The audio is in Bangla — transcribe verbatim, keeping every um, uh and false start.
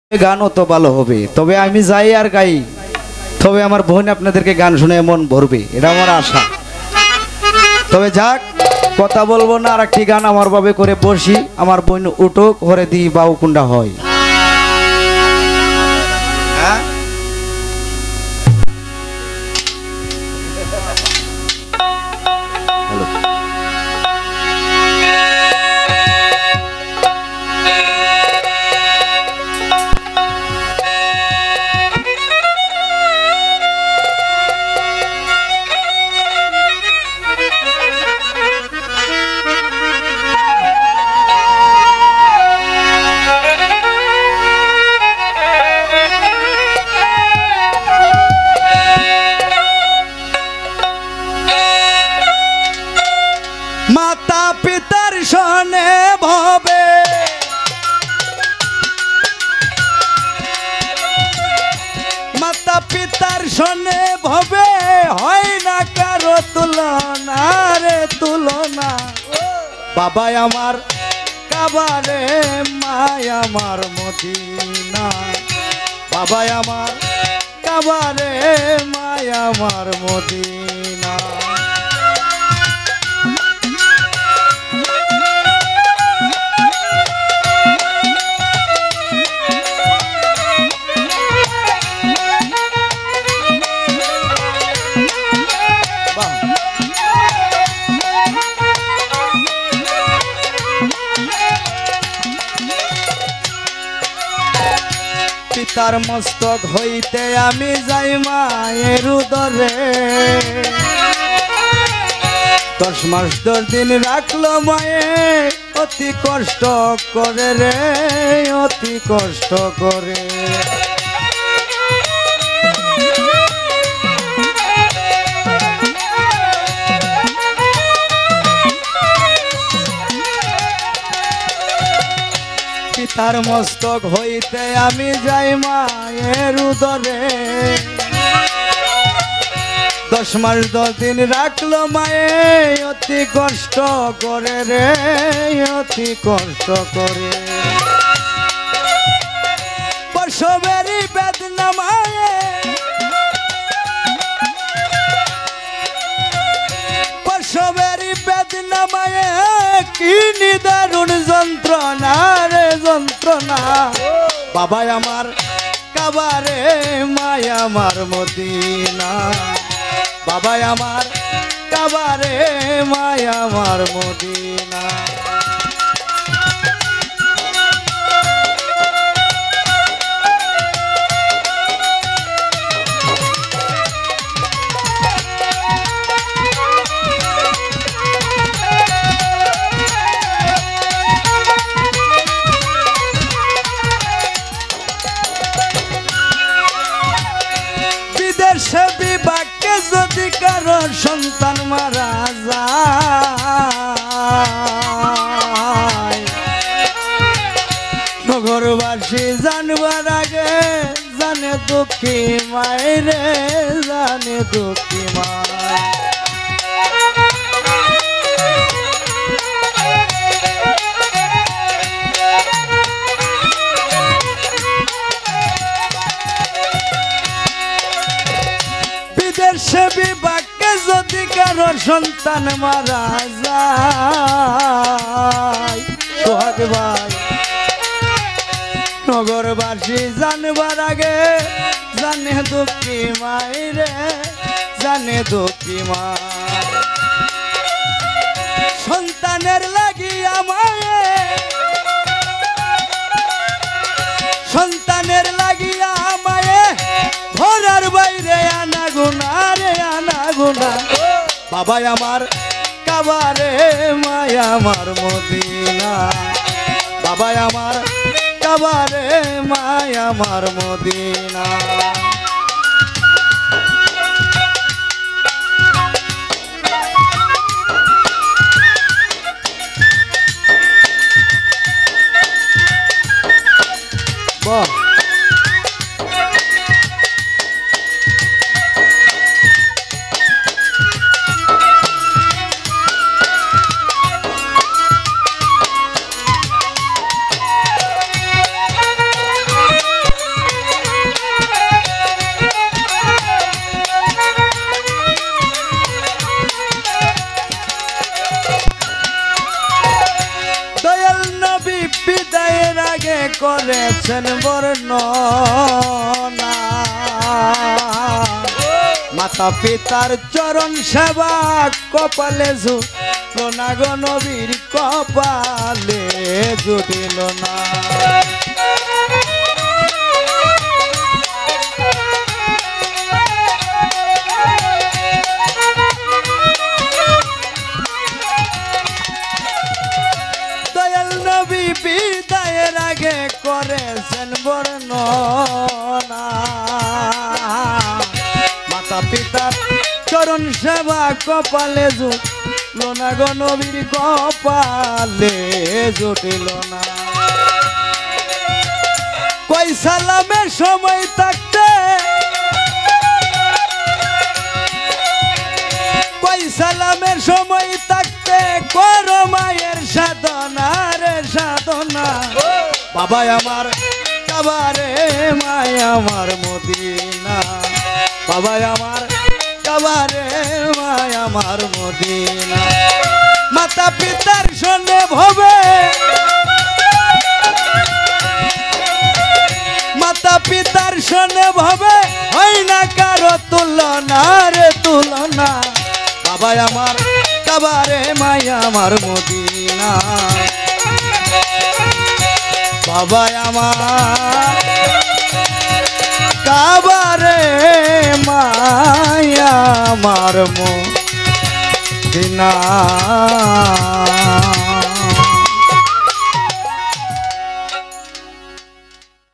গানও তো ভালো হবে, তবে আমি যাই আর গাই, তবে আমার বোন আপনাদেরকে গান শুনে মন ভরবে, এটা আমার আশা। তবে যাক, কথা বলবো না, আর একটি গান আমার ভাবে করে বসি। আমার বোন উঠুক, হরে দি বাউ কুন্ডা হয়। মাতা পিতার শনে ভবে মাতা পিতার শনে ভবে হয় না কারো তুলনা রে তুলনা। বাবাই আমার কাবারে, মায় আমার মদিনা। বাবাই আমার কাবারে, মায় আমার মদিনা। পিতার মস্তক হইতে আমি যাই মায়ের উদরে, দশ মাস দশ দিন রাখলো মায়ে, অতি কষ্ট করে রে, অতি কষ্ট করে। পিতার মস্তক হইতে আমি যাই মায়ের উদরে, দশ মাস দশ দিন রাখলো মায়ে, অতি কষ্ট করে রে, অতি কষ্ট করে। প্রসবেরই বেদনা মায়ে, প্রসবেরই বেদনা মায়ে, কি নিদারুণ যন্ত্রণা রে যন্ত্রণা। বাবাই আমার কাবারে, মায় আমার মদিনা। বাবাই আমার কাবারে, মায় আমার মদিনা। বিদেশে বিভাগকে যদি কারো সন্তান মারা যায়, নগরবাসী জানবার আগে জানে দুঃখী মায়েরে, জানে দুঃখী মায়। বিদেশে বিভাগকে যদি কারো সন্তান মারা যায়, সোহাগ ভাই, নগরবাসী জানবার আগে জানে দুঃখী মায়েরে, জানে দুঃখী মা। সন্তানের লাগিয়া মায়ে, সন্তানের লাগিয়া মায়ে, ঘরের বাইরে আনা গুনা রে, আনা গুনা। বাবাই আমার কাবারে, মায় আমার মদিনা। বাবাই আমার কাবারে, মায় আমার মদিনা। বাহ, করেছেন বর্ণনা মাতা পিতার চরণ সেবা কপালে জুটল না গো নবীর কপালে জুটিল না দয়াল নবী বিদায়ের আগে করেছেন বর্ণনা মাতা পিতার চরণ সেবা কপালে জুটল না গো নবীর কপালে জুটিল না কই সালামের সময় থাকতে কই সালামের সময় থাকতে করো মায়ের সাধনা রে সাধনা বাবা আমার কাবারে মায় আমার মদিনা বাবা আমার কাবারে মায় আমার মদিনা মাতা পিতার সনে ভবে মাতা পিতার সনে ভবে হয় না কারো তুলনা রে তুলনা বাবা আমার কাবারে মায় আমার মদিনা বাবা আমার কাবারে মায় আমার মদিনা